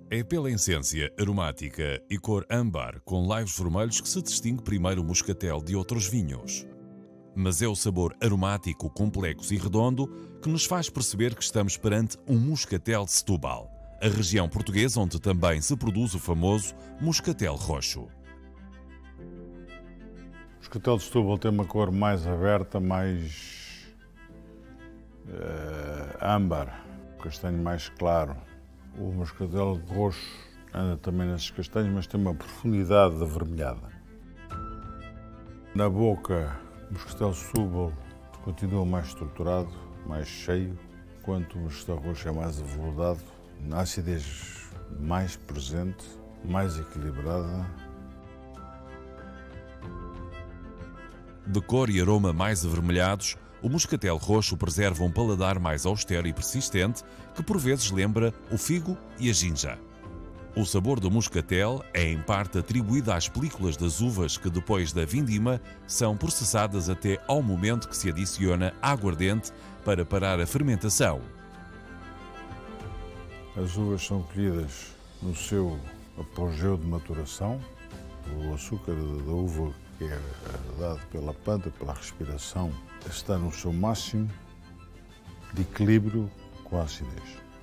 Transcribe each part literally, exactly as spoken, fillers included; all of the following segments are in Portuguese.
É pela essência aromática e cor âmbar com laivos vermelhos que se distingue primeiro o moscatel de outros vinhos. Mas é o sabor aromático, complexo e redondo que nos faz perceber que estamos perante um moscatel de Setúbal, a região portuguesa onde também se produz o famoso moscatel roxo. O moscatel de Setúbal tem uma cor mais aberta, mais uh, âmbar, castanho mais claro. O moscatel roxo anda também nesses castanhos, mas tem uma profundidade avermelhada. Na boca, o moscatel de Setúbal continua mais estruturado, mais cheio, enquanto o moscatel roxo é mais aveludado, na acidez mais presente, mais equilibrada. De cor e aroma mais avermelhados, o moscatel roxo preserva um paladar mais austero e persistente que por vezes lembra o figo e a ginja. O sabor do moscatel é em parte atribuído às películas das uvas que depois da vindima são processadas até ao momento que se adiciona aguardente para parar a fermentação. As uvas são colhidas no seu apogeu de maturação. O açúcar da uva que é dado pela planta, pela respiração, está no seu máximo de equilíbrio com a acidez.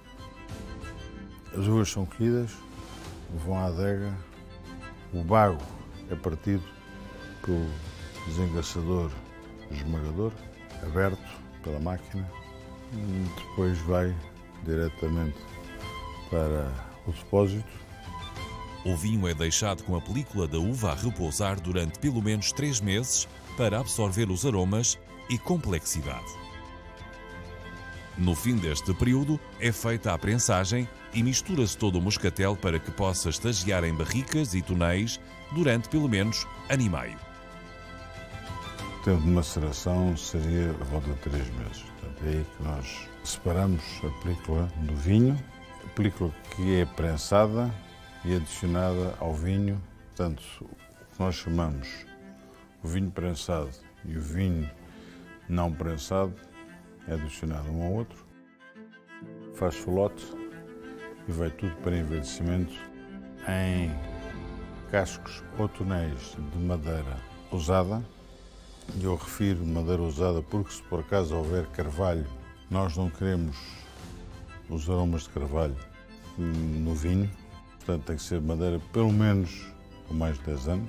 As uvas são colhidas, vão à adega, o bago é partido pelo desengaçador esmagador, aberto pela máquina, e depois vai diretamente para o depósito. O vinho é deixado com a película da uva a repousar durante pelo menos três meses para absorver os aromas e complexidade. No fim deste período é feita a prensagem e mistura-se todo o moscatel para que possa estagiar em barricas e tonéis durante pelo menos ano e meio. O tempo de maceração seria a volta de três meses. Portanto, é aí que nós separamos a película do vinho, a película que é prensada e adicionada ao vinho. Portanto, o que nós chamamos o vinho prensado e o vinho não prensado é adicionado um ao outro, faz-se o lote e vai tudo para envelhecimento em cascos ou tonéis de madeira usada. E eu refiro madeira usada porque, se por acaso houver carvalho, nós não queremos os aromas de carvalho no vinho. Portanto, tem que ser madeira pelo menos com mais de dez anos.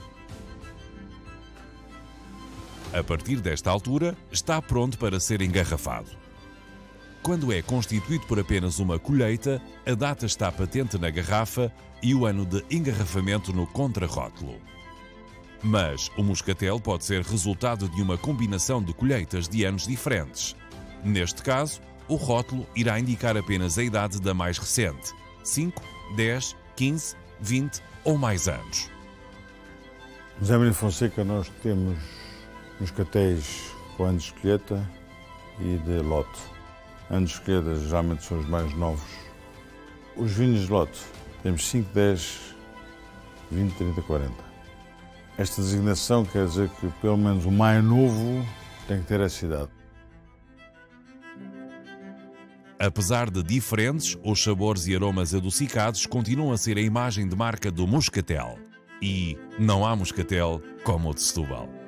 A partir desta altura, está pronto para ser engarrafado. Quando é constituído por apenas uma colheita, a data está patente na garrafa e o ano de engarrafamento no contrarótulo. Mas o moscatel pode ser resultado de uma combinação de colheitas de anos diferentes. Neste caso, o rótulo irá indicar apenas a idade da mais recente, cinco, dez, quinze, vinte ou mais anos. No Zé Maria Fonseca nós temos moscatéis com anos de colheita e de lote. Anos de colheita geralmente são os mais novos. Os vinhos de lote temos cinco, dez, vinte, trinta, quarenta. Esta designação quer dizer que pelo menos o mais novo tem que ter essa idade. Apesar de diferentes, os sabores e aromas adocicados continuam a ser a imagem de marca do moscatel. E não há moscatel como o de Setúbal.